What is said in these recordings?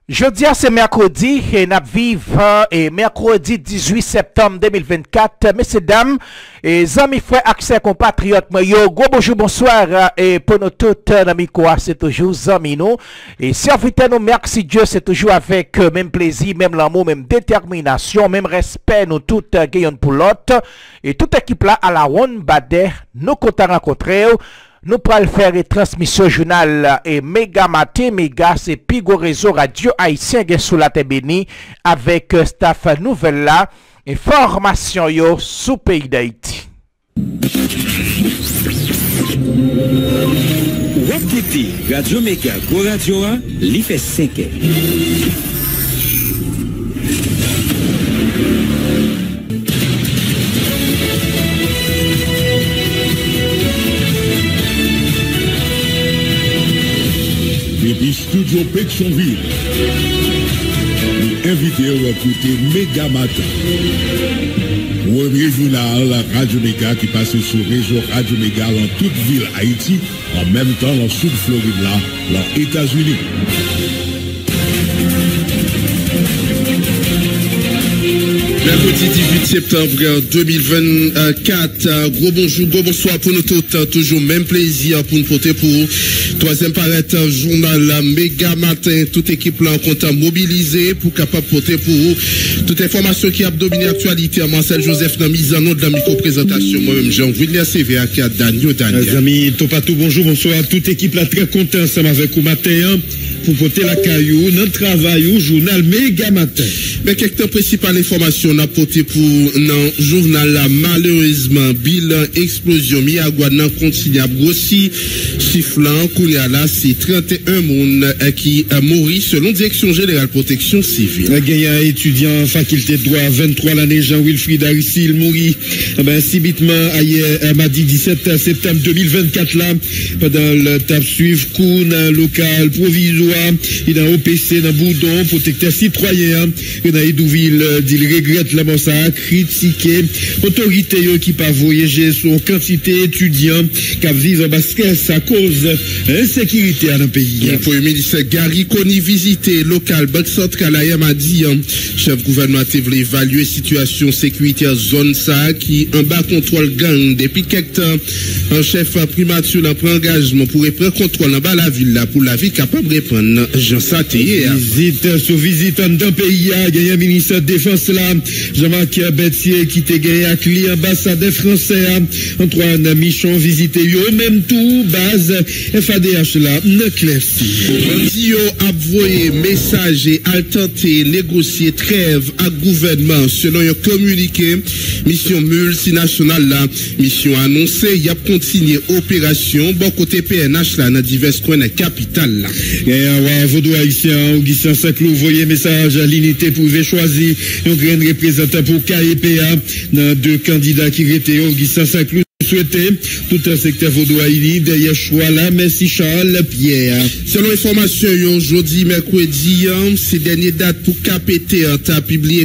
Jeudi, c'est mercredi, et nous vivons mercredi 18 septembre 2024. Messieurs, dames, et amis, frères, accès compatriotes, yo, gros bonjour, bonsoir, et pour nous tous, amis, quoi, c'est toujours amis, nous. Et servitez nous, merci Dieu, c'est toujours avec même plaisir, même l'amour, même détermination, même respect, nous tous, gagnons pour l'autre. Et toute équipe là, à la One Bader, nous comptons rencontrer. Nous pourrons faire une transmission journal et méga matin, méga, c'est Pigo Réseau Radio Haïtien sous la terre bénie avec staff nouvelle là, et formation yo sous pays d'Haïti. Radio Méga, Go Radio A, li fait 5 ans. Depuis Studio Pétionville, nous invitons à écouter Méga Matin. Premier journal Radio Méga qui passe sur le réseau Radio Méga dans toute ville Haïti, en même temps dans le sud Floride, là, dans les États-Unis. Mercredi 18 septembre 2024, gros bonjour, gros bonsoir pour nous tous, toujours même plaisir pour nous porter pour troisième paraître journal Méga Matin, toute équipe là en compte mobilisée pour capable porter pour toute information qui a dominé l'actualité. Marcel Joseph dans mise en nom de la micro-présentation, moi-même Jean-William CV à Daniel. Les amis, Topatou, bonjour, bonsoir, toute équipe là très content ensemble avec vous matin pour porter la caillou, notre travail au journal Méga Matin. Mais quelques principales informations n'a porté pour non journal là, malheureusement bilan explosion Miagua nan continue à grossir sifflant kounya là c'est 31 moun qui a mouru selon direction générale protection civile. Un étudiant faculté de droit 23 l'année Jean-Wilfried Arisil mouri subitement hier mardi 17 septembre 2024 là pendant le tap suivre cours local provisoire il a OPC dans Boudon protecteur citoyen dans Idouville il regrette la massacre critiqué autorité qui pas voyager sur quantité étudiants qui vivent en basket à cause insécurité dans le pays. Le Premier ministre Gary Koni visité local Banque centrale a dit chef gouvernement voulait évaluer situation sécuritaire zone ça qui en bas contrôle gang depuis quelques temps un chef primature a pris engagement pour prendre contrôle en bas la ville là pour la ville capable de prendre Jean Saté. Visite sur visite dans le pays a gagné ministre de défense là Jean-Marc Bettier qui te gagné avec l'ambassadeur français Antoine Michon visité yo même tout base FADH là Bandi yo a voyé message et a tenté négocier trêve à gouvernement selon un communiqué mission multinationale là mission annoncée y a continué opération bon côté PNH là dans divers coins de capitale là. Ouais Vaudou haïtien Augustin Saint-Cloud voyé message à l'unité pour choisir un grand représentant pour KEPA dans deux candidats qui étaient Augustin Saint-Cloud souhaité tout un secteur vaudois-ini derrière choix là merci Charles Pierre. Selon information aujourd'hui mercredi ces dernières dates pour KPT a publié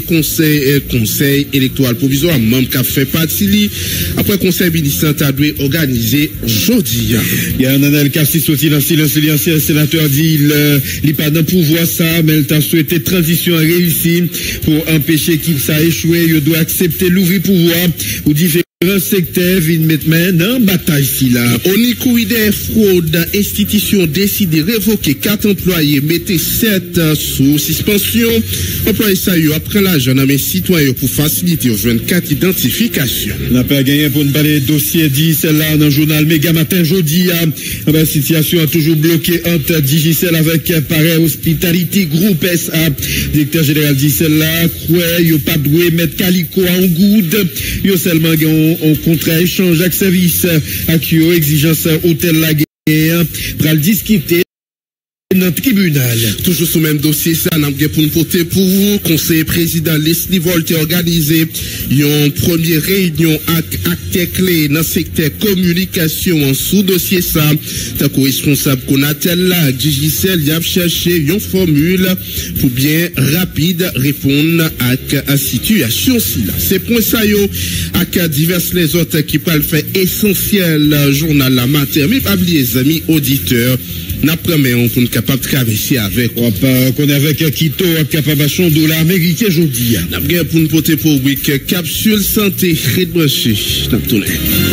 conseil électoral provisoire membre qui a fait partie après conseil ministériel a dû organiser aujourd'hui. Il y a un Nanel Kassi sorti dans silence l'ancien sénateur dit il pas dans pouvoir ça mais il a souhaité transition réussie pour empêcher qu'il ça échoué il doit accepter l'ouvrir pouvoir ou différents secteur vient maintenant en bataille ici là. On y couille des fraudes, institution décide de révoquer 4 employés, mettez 7 sous suspension. Employés ça y après l'argent dans mes citoyens pour faciliter aux 24 identifications. On n'a pas gagné pour nous parler dossier dit celle-là dans le journal Méga Matin jeudi. La situation a toujours bloqué entre Digicel avec pareil Hospitality Group SA. Directeur général dit celle-là, quoi, yo pas doué mettre calico en goude, yo seulement on contrat échange avec service avec exigence hôtel la guerre pour le discuter dans le tribunal. Toujours sous le même dossier, ça, nous avons pour nous porter pour vous. Conseiller président Leslie Volte organisé une première réunion avec acteurs clés dans le secteur communication en sous-dossier ça. Tant que responsable qu'on a tel là, Digicel, il a cherché une formule pour bien rapide répondre à la situation. C'est pour ça, yo, avec divers les autres qui peuvent faire essentiel journal la matin. Mais pas oublier les amis auditeurs. n'a promis on pour capable de traverser avec. On pas qu'on avec Quito capable de dollar américain aujourd'hui. N'a bien pour nous porter pour week capsule santé redbranché. N'a tourné.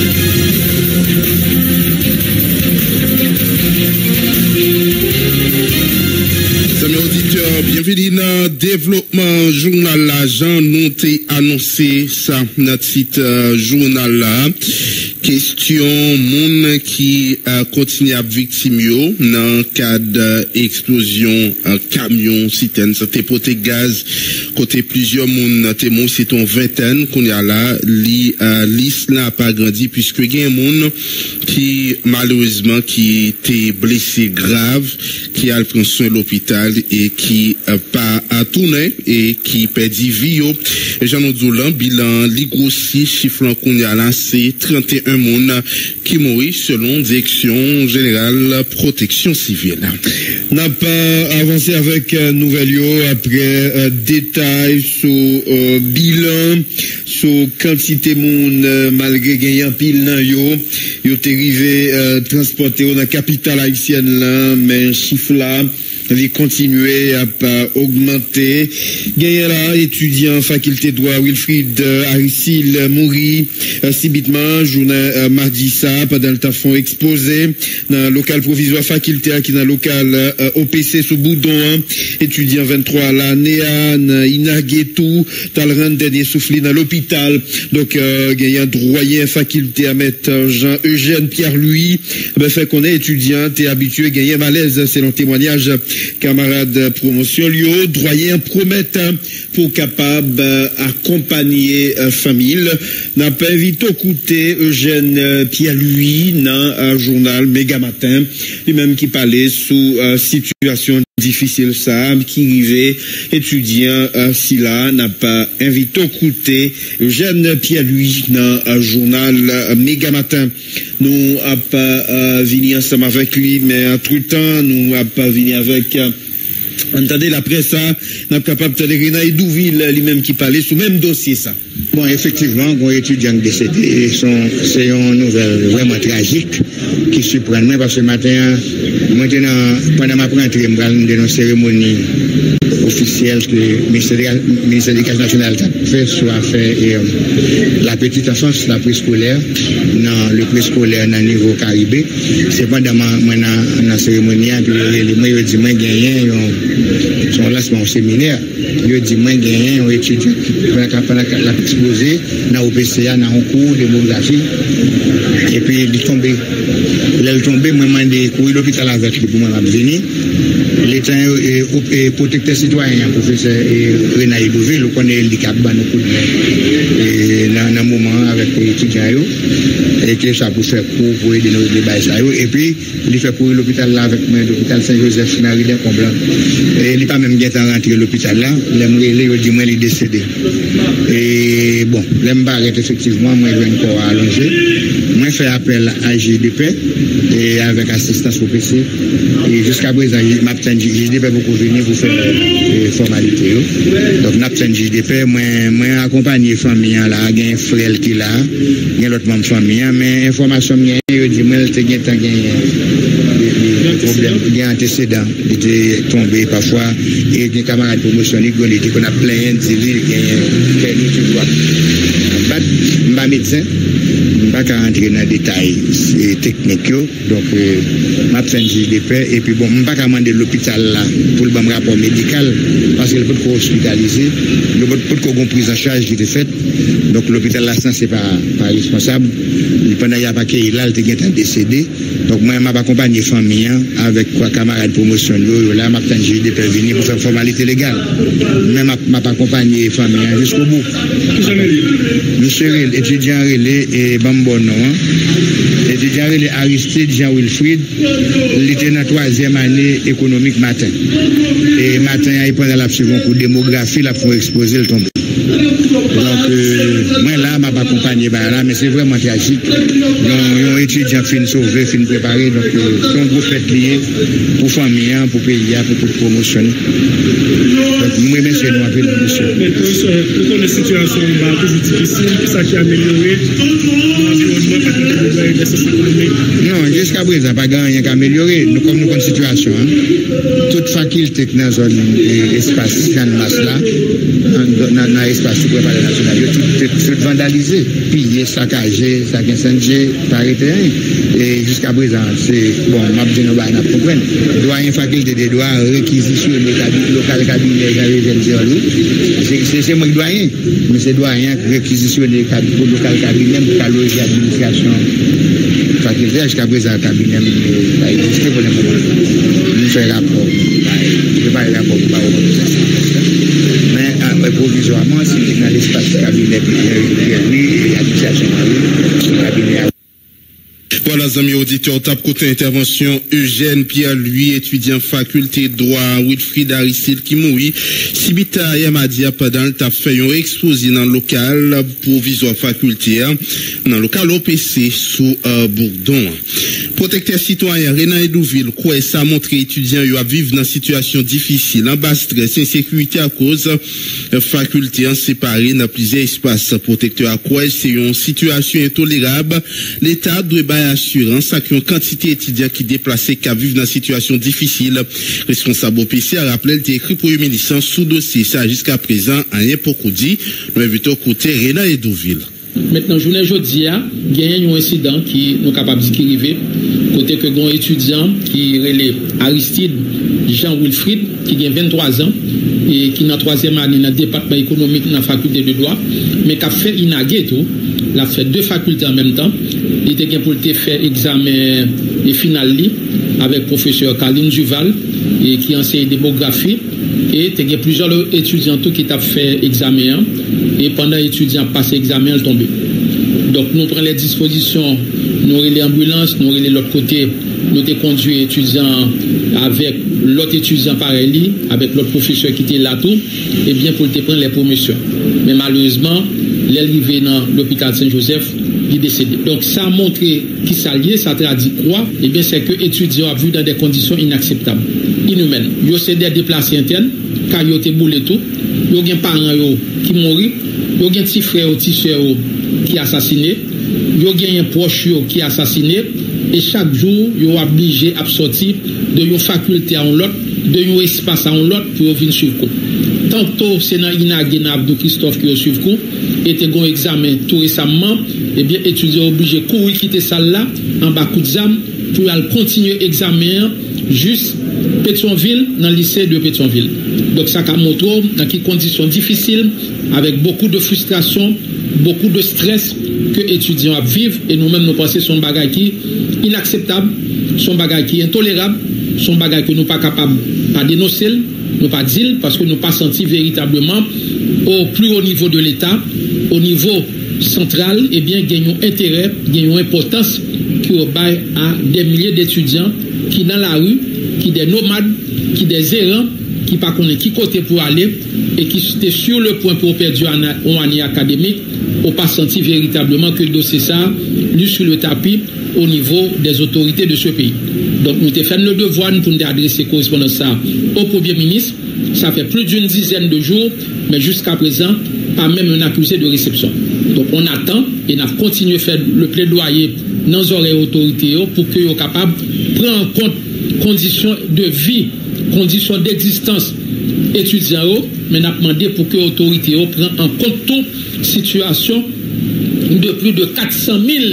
Bienvenue dans le développement journal là. Jean nous t'a annoncé ça dans titre journal là. Question moun qui continue à victime yo dans cadre explosion camion citerne santé porté gaz côté plusieurs moun témoin c'est ton vingtaine qu'on y a là liste n'a pas grandi puisque il y a un moun qui malheureusement qui était blessé grave qui a pris soin à l'hôpital et qui pas à tourner et qui perdit vie yo. Jean Noudzoulan bilan li grossi chiffre qu'on y a là c'est 31 moun qui mourit selon direction générale protection civile. N'a pas avancé avec nouvelle après détails sur bilan sur quantité moun malgré gagnant pile nan yo t'est arrivé transporter dans la capitale haïtienne là mais chiffre là il continuer à augmenter. Gagnant là, étudiant faculté droit Wilfried Arisil Mouri, subitement, journée mardi ça, pendant le temps font exposé dans le local provisoire faculté qui dans le local OPC sous Boudon, étudiant 23 là, Néan, Inagetou, Talran dernier soufflé dans l'hôpital. Donc, gagnant droyen faculté à mettre Jean-Eugène Pierre-Louis, fait qu'on est étudiant, t'es habitué, gagnant malaise, c'est le témoignage camarades promotion Lio, droyen promettent pour capable accompagner famille. N'a pas invité écouter Eugène Pierre-Louis dans un journal Méga Matin, lui-même qui parlait sous situation difficile ça, qui arrivait étudiant si là n'a pas invité écouter Eugène Pierre-Louis dans un journal Méga Matin. Nous a pas venu ensemble avec lui, mais entre-temps, nous a pas venu avec entendez la presse ça, n'a capable de Renaï Douville lui-même qui parlait sur même dossier ça. Bon, effectivement, un étudiant décédé, c'est une nouvelle vraiment tragique qui surprend moi parce que matin, maintenant, pendant ma rentrée, je vais dans une cérémonie officielle que le ministère de l'Éducation nationale a fait sur l'affaire la petite enfance, la préscolaire, dans le préscolaire dans le niveau Caribé. C'est pendant la cérémonie que je dis, moi, j'ai gagné son lancement au séminaire. Je dis, moi, j'ai gagné un étudiant pendant la exposé dans l'OPCA, dans un cours de démographie. Et puis, il est tombé. Il est tombé, moi, je demandé courir l'hôpital avec lui pour moi venir. L'État est protecteur citoyen, professeur Renaï Douville, le connaît le handicap, dans un moment avec les étudiants, et que ça pour faire cours pour aider nos débats. Et puis, il fait courir l'hôpital là avec moi, l'hôpital Saint-Joseph, Marie-Laure Comblanc. Et il n'est pas même bien rentré à l'hôpital là, il dit, moi, il est décédé. Et bon, l'embarque effectivement, moi, je vais encore allonger. Moi, je fais appel à GDP et avec assistance au PC. Et jusqu'à présent, je GDP beaucoup venir pour faire des formalités. Donc, je GDP, moi, accompagner les familles là, il y a un frère qui est là, il y a l'autre membre de famille, mais information, je dis, moi, il y a problème, il y a un antécédent, il était tombé parfois, et des camarades promotionnels, qu'on a plein de civils, il y a un pas médecin. Je ne vais pas rentrer dans les détails techniques. Donc, je vais GDP. Et puis, bon, je ne vais pas demander l'hôpital là pour le bon rapport médical parce qu'il peut être hospitalisé. Il peut être une prise en charge qui est faite. Donc, l'hôpital là, ce n'est pas responsable. Pendant qu'il n'y a pas qu'il a décédé. Donc, moi, je vais accompagner les familles avec quoi camarades promotion. Là, je vais GDP venir pour faire formalité légale. Même je vais accompagner les familles jusqu'au bout. Monsieur étudiant relais et Bambono, étudiant relais Aristide Jean-Wilfried, il était dans la 3e année économique matin. Et matin, il pendant la seconde cours démographie, là, pour exposer le tombé. Donc, moi là, je vais accompagner là, mais c'est vraiment tragique. Donc, un étudiant fin sauvé, fin préparé, donc, c'est un gros fait lié pour famille, pour pays, pour toute promotion. Donc, moi, monsieur, nous appelons monsieur. Mais pour les situations toujours difficiles, ça qui a amélioré l'environnement, Non, jusqu'à présent, pas rien qu'à améliorer. Nous, comme nous avons une situation, toute faculté dans la zone espace, dans le masse là, dans l'espace préparé national, tout vandalisé, pillé, saccagé, incendié, pas arrêté. Et jusqu'à présent, c'est bon, m'a dit nous va comprendre. Doyen faculté des droits réquisitionner local cabinet c'est moi qui doyen, mais c'est doyen réquisitionner pour local cabinet pour loger l'administration faculté jusqu'à présent cabinet n'a existé pour le moment. Nous faisons rapport. Je ne pas le rapport pour mais provisoirement, c'est dans l'espace cabinet et l'administration cabinet. Voilà, amis auditeurs, tape côté intervention Eugène Pierre, lui, étudiant faculté droit, Wilfried Aristide qui mourit. Sibita Yamadia pendant le tap fait un exposé dans le local provisoire faculté, dans le local OPC sous Bourdon. Protecteur citoyen Renan Edouville, quoi ça montre étudiants à vivre dans une situation difficile, en bas stress, insécurité à cause faculté en séparé dans plusieurs espaces. Protecteur à quoi c'est une situation intolérable. L'État doit bailler assurance à une quantité d'étudiants qui déplacés qui vivent dans une situation difficile. Responsable OPC a rappelé le écrit pour une ministre sous dossier. Ça jusqu'à présent, rien pour dit. Nous invitons côté Renan Edouville. Maintenant, journée aujourd'hui, il y a un incident qui nous capable de arriver. Côté que un étudiant qui relève Aristide Jean-Wilfried, qui a 23 ans, et qui est dans la 3e année dans le département économique dans la faculté de droit, mais qui a fait inaguer tout, il a fait 2 facultés en même temps. Il était pour faire examen et final avec le professeur Caroline Duval, et qui enseigne démographie. Et il y a plusieurs étudiants qui ont fait examen. Et pendant que l'étudiant passe l'examen, elle tombe. Donc nous prenons les dispositions, nous avons l'ambulance, nous avons l'autre côté, nous avons conduit l'étudiant avec l'autre étudiant pareil, avec l'autre professeur qui était là tout, et bien pour prendre les promotions. Mais malheureusement, l'arrivée dans l'hôpital Saint-Joseph, il est décédé. Donc ça a montré qui s'allie, ça traduit quoi? Eh bien c'est que l'étudiant a vu dans des conditions inacceptables, inhumaines. Il y a des déplacés internes, car il y a été boulé tout, il y a des parents qui mourent, il y a des petits frères ou petits soeurs qui sont assassinés, il y a un proche qui est assassiné, et chaque jour, il est obligé à sortir de une faculté à l'autre, de un espace à l'autre pour venir suivre. Tantôt, c'est dans l'Inagéna Abdou Christophe qui a suivi, et il y a un examen tout récemment, et bien, étudiant obligé de courir quitter salle là, en bas coup de zam, pour aller continuer l'examen juste Pétionville, dans le lycée de Pétionville. Donc, ça a montré dans quelles conditions difficiles, avec beaucoup de frustration, beaucoup de stress que les étudiants vivent, et nous-mêmes nous pensons que son bagage qui est inacceptable, son bagage qui est intolérable, son bagage que nous ne sommes pas capables de dénoncer, nous pas dire, parce que nous pas senti véritablement au plus haut niveau de l'État, au niveau central, eh bien, gagnons intérêt, gagnons importance qui au bail à des milliers d'étudiants qui dans la rue, qui des nomades, qui des errants, qui pas connaît qui côté pour aller et qui étaient sur le point pour perdre une année académique, on pas senti véritablement que le dossier ça, lui sur le tapis au niveau des autorités de ce pays. Donc nous avons fait le devoir pour nous adresser correspondance ça au Premier ministre. Ça fait plus d'une dizaine de jours, mais jusqu'à présent, pas même un accusé de réception. Donc on attend et on continue à faire le plaidoyer dans les oreilles autorités pour qu'ils soient capables de prendre en compte conditions de vie, conditions d'existence étudiants, mais on a demandé pour que les autorités prennent en compte toute situation de plus de 400 000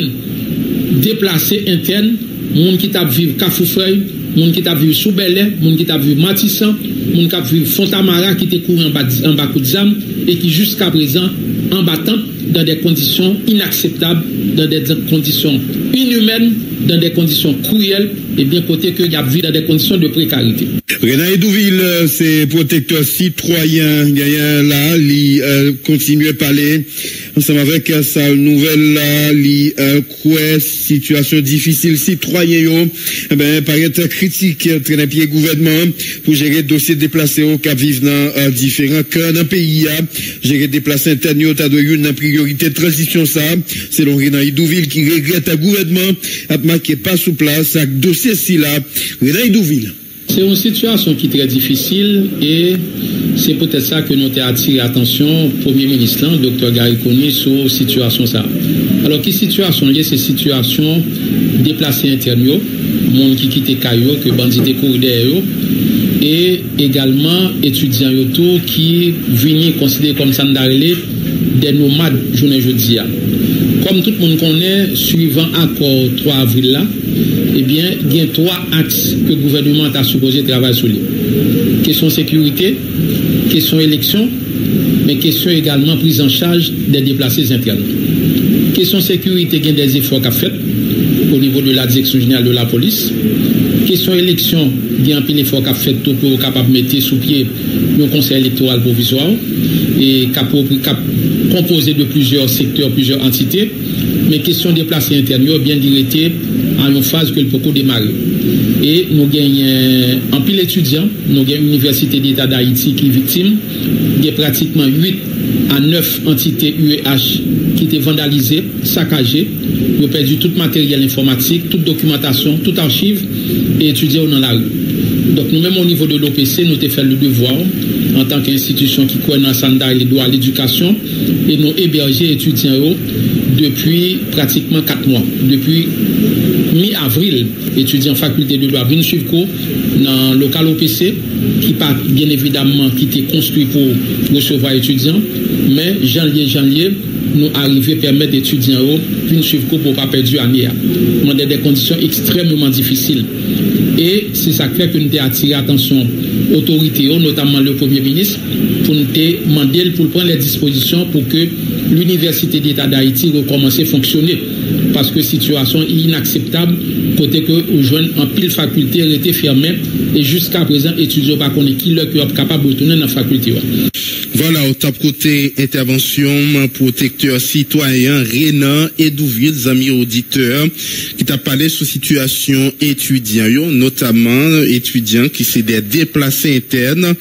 déplacés internes, gens qui t'a vu Cafoufeuille, gens qui t'a vu Soubelé, gens qui t'a vu Matissan, gens qui t'a vu Fontamara qui était couru en bas coup de zam et qui jusqu'à présent en battant dans des conditions inacceptables, dans des conditions inhumaines, dans des conditions cruelles, et bien côté que il y a vu dans des conditions de précarité. Renan Edouville, c'est protecteur citoyen, là, il continue à parler ensemble avec sa nouvelle là, quoi situation difficile citoyen ben paraît critique traîner pied gouvernement pour gérer dossier déplacé au cap vivre dans différents camps dans pays gérer déplacés internes ta doit une priorité de transition ça selon Renan Edouville qui regrette un gouvernement a marqué pas sous place avec dossier si là Renan Edouville. C'est une situation qui est très difficile et c'est peut-être ça que nous avons attiré l'attention Premier ministre, Dr. Gary Coney, sur la situation ça. Alors, quelle situation liée, c'est situation déplacés internes, monde qui quitte Caillou, que bandit couru derrière, et également étudiants autour qui viennent considérés comme sandarelés des nomades journée jeudi. Comme tout le monde connaît, suivant l'accord 3 avril là, eh bien, il y a 3 axes que le gouvernement a supposé travailler sur lui. Question sécurité, question élection, mais question également prise en charge des déplacés internes. Question sécurité, il y a des efforts qu'a fait au niveau de la direction générale de la police. Question élection, il y a un peu d'efforts qu'a fait pour capable mettre sous pied le conseil électoral provisoire et composé de plusieurs secteurs, plusieurs entités. Mais question déplacés internes, bien directé en une phase que le peut démarrer. Et nous gagnons en pile étudiants, nous gagnons l'Université d'État d'Haïti qui est victime. Il y a pratiquement 8 à 9 entités UEH qui étaient vandalisées, saccagées. Ils ont perdu tout matériel informatique, toute documentation, toute archive et étudiés dans la rue. Donc nous-mêmes au niveau de l'OPC, nous avons fait le devoir en tant qu'institution qui connaît dans Sanda et les droits à l'éducation et nous héberger étudiants depuis pratiquement 4 mois. Depuis mi-avril, étudiants faculté de droit viennent suivre cours dans le local OPC qui pas bien évidemment qui était construit pour recevoir étudiants, mais janvier, nous arrivons à permettre étudiants de suivre cours pour ne pas perdre l'année. Dans des conditions extrêmement difficiles. Et c'est ça qui fait que nous avons attiré l'attention autorités, notamment le Premier ministre, pour nous demander pour prendre les dispositions pour que l'Université d'État d'Haïti recommence à fonctionner. Parce que la situation est inacceptable, côté que les jeunes en pile faculté étaient fermés et jusqu'à présent, les étudiants ne connaissent pas qui est capable de retourner dans la faculté. Voilà, au top côté intervention, protecteur citoyen, Renan Edouville, amis auditeurs, qui t'a parlé sur situation étudiants, notamment étudiants qui sont des déplacés internes,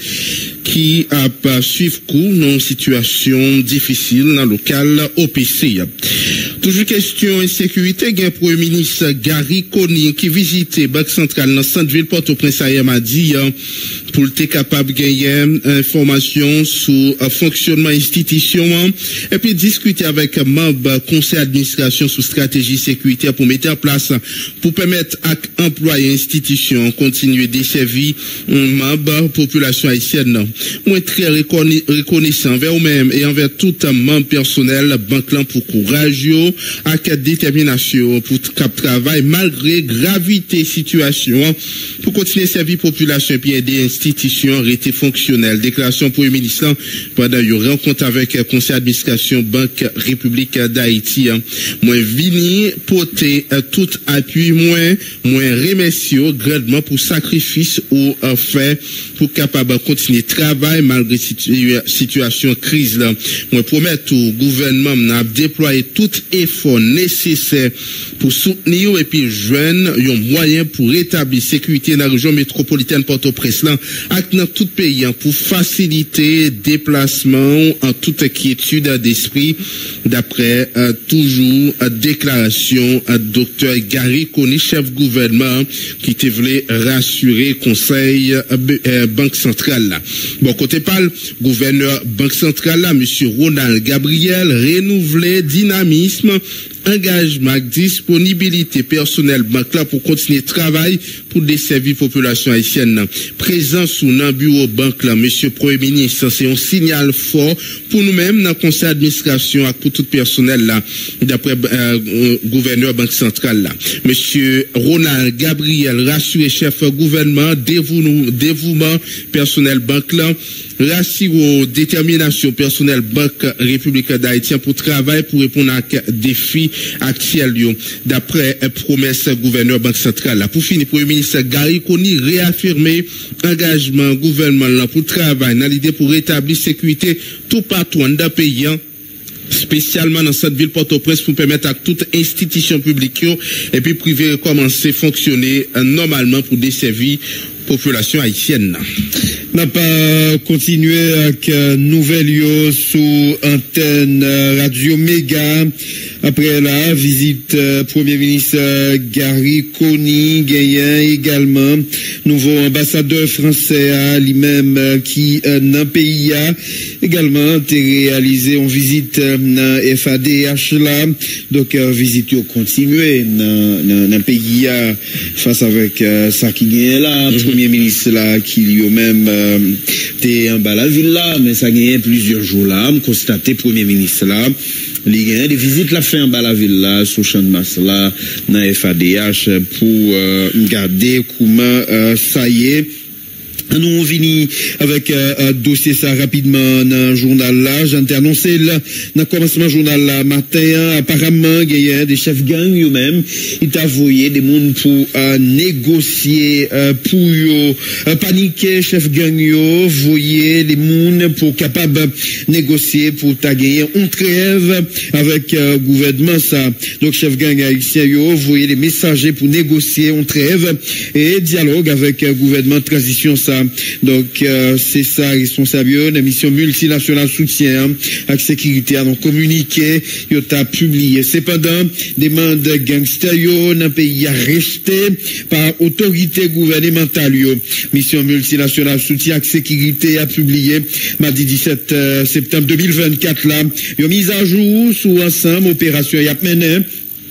qui a suivre cours dans une situation difficile dans le local OPC. Toujours question insécurité, il y a un Premier ministre Gary Coney qui visitait Banque Centrale dans Centre-Ville Port-au-Prince a dit pour être capable de gagner information sur le fonctionnement institution et puis discuter avec membres conseil d'administration sur stratégie sécuritaire pour mettre en place pour permettre à employés institutions continuer de desservir membres population haïtienne. Moi très reconnaissant envers vous-même et envers tout membre personnel banque pour courage avec détermination pour travail malgré gravité situation pour continuer à servir population et puis aider institutions rester fonctionnelles. Déclaration Premier ministre pendant une rencontre avec le conseil d'administration Banque République d'Haïti. Moi vini porter tout appui moi remercier grandement pour sacrifice ou fait pour capable continuer travail malgré situation crise là. Moi promettre au gouvernement n'a déployer tout effort nécessaire pour soutenir et puis joindre un moyen pour rétablir sécurité dans la région métropolitaine Port-au-Prince là avec dans tout pays pour faciliter déplacement en toute quiétude d'esprit d'après toujours déclaration Dr. Gary Coney, chef gouvernement qui te voulait rassurer conseil Banque Centrale là. Bon côté parle gouverneur Banque Centrale là monsieur Ronald Gabriel renouvelé dynamisme engagement, disponibilité personnelle banque là pour continuer travail pour desservir population haïtienne. Présence sous un bureau banque là, monsieur Premier ministre, c'est un signal fort pour nous-mêmes dans le conseil d'administration et pour tout personnel là, d'après gouverneur banque centrale là. Monsieur Ronald Gabriel, rassuré chef gouvernement, dévouement personnel banque là, rassure détermination personnelle Banque République d'Haïti pour travail pour répondre à défis actuels d'après promesse gouverneur Banque Centrale. Pour finir, Premier ministre Gary Coney réaffirmé engagement gouvernement pour travail dans l'idée pour rétablir sécurité tout partout dans le pays. Spécialement dans cette ville Port-au-Prince pour permettre à toute institution publique et puis privée commencer à fonctionner normalement pour desservir population haïtienne. N'a pas continué avec nouvelle yo sous antenne Radio Méga. Après la visite Premier ministre Gary Coney gagnant également nouveau ambassadeur français à lui-même qui dans pays a également réalisé une visite dans FADH là. Donc visite yo continuer dans pays a face avec ça qui gagne là Premier ministre là qui lui-même était en bas la ville là mais ça gagne plusieurs jours là on constaté Premier ministre là il y a des visites la fait en bas la ville là sous champ de masse là dans FADH pour regarder comment ça y est. Nous venons avec dossier ça rapidement dans le journal là. J'ai annoncé là dans le commencement du journal là matin. Apparemment, il y a des chefs gang eux-mêmes. Ils ont envoyé des monde pour négocier, pour paniquer chef gang yo, voyer les monde pour capable négocier pour gagner une trêve avec gouvernement ça. Donc chef gang haïtien yo, voyer les messagers pour négocier une trêve et dialogue avec gouvernement transition ça. Donc c'est ça responsable la mission multinationale soutien avec sécurité à non communiqué yo t'a publié cependant demande gangster yo dans pays arrêté par autorité gouvernementale yo mission multinationale soutien avec sécurité a publié mardi 17 septembre 2024 là yo mise à jour sous ensemble opération y a mené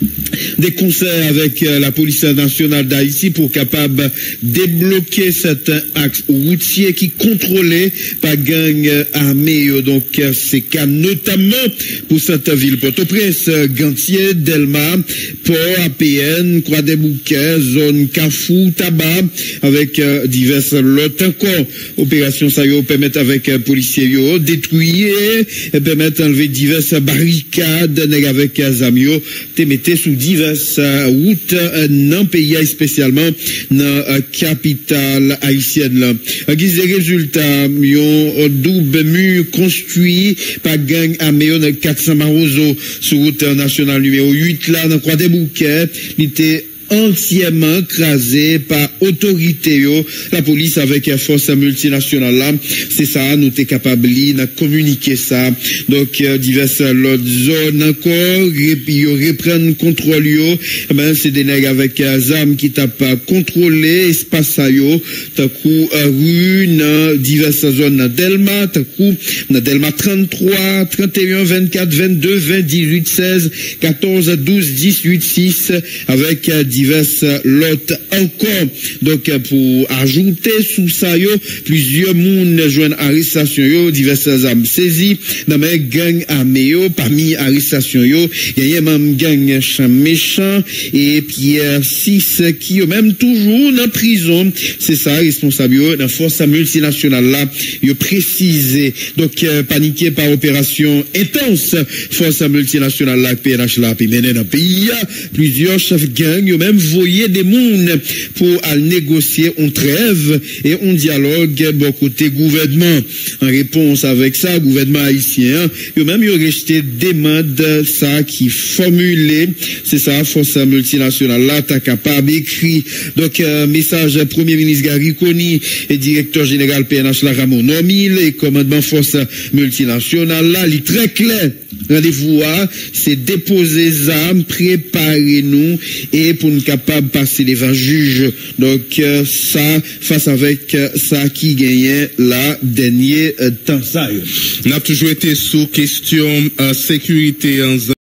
des concerts avec la police nationale d'Haïti pour capable débloquer certains axes routiers qui contrôlés par gang armés. Donc c'est cas notamment pour cette ville Port-au-Prince, Gantier, Delma, Port, APN, Croix-des-Bouquets, zone Carrefour, Tabac, avec diverses lots encore. Opération ça yo permettre avec policiers yo détruire et permettre d'enlever diverses barricades avec Zamio te mettez sous diverses routes dans le pays, spécialement dans la capitale haïtienne. En guise de résultats, un double mur construit par gang armé dans 400 Marozo sur route nationale numéro 8 là dans Croix-des-Bouquets. Il était entièrement crasé par autorité la police avec force multinationale là c'est ça nous t'es capable de communiquer ça donc diverses autres zones encore puis reprendre contrôle ben c'est des nègres avec armes qui t'a pas contrôlé espace ça yo t'as coup rue dans diverses zones dans Delma t'as coup dans Delma 33 31 24 22 20 18 16 14 12 18 6 avec diverses lots encore donc pour ajouter sous ça yo plusieurs monde joignent arrestation yo diverses armes saisies dans mes gang armé yo parmi arrestation yo il y a même gang champ méchant et Pierre 6 qui yo même toujours dans prison c'est ça responsable yo dans force multinationale là yo précisé donc paniqué par opération intense force multinationale là PNH là puis mener dans pays plusieurs chefs gang yo même des monde pour aller négocier une trêve et un dialogue bon côté gouvernement en réponse avec ça gouvernement haïtien yo même yo rejeté demande ça qui formulé c'est ça force multinationale là ta capable écrit donc message premier ministre Gary Coney et directeur général PNH la Ramon Normil et commandement force multinationale là il très clair rendez-vous c'est déposer armes préparer nous et pour nous capable passer devant juge donc ça face avec ça qui gagnait la dernière temps ça n'a toujours été sous question sécurité en